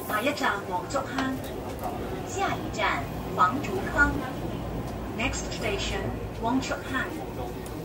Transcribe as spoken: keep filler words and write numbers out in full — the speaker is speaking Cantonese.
下一站黃竹坑，下一站黃竹坑。Next station 黃竹坑。